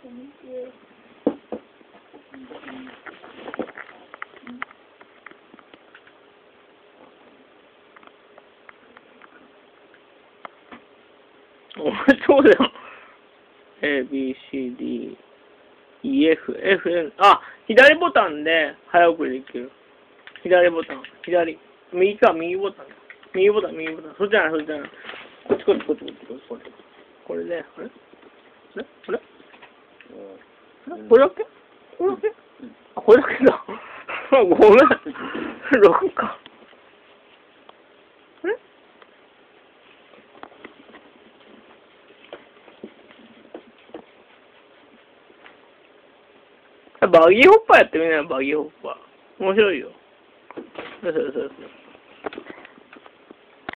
そうだよ。A, B, C, D, E, F, F, N。あ、左ボタンで早送りできる。左ボタン。左。右か、右ボタン。右ボタン、右ボタン。そっちじゃない、そっちじゃない。こっちこっちこっちこっちこっちこっち。これで、あれこれこれだけこれだけあ、これだけだ。ごめん。6か。バギーホッパーやってみなよ、バギーホッパー。面白いよ。そうそうそうそう。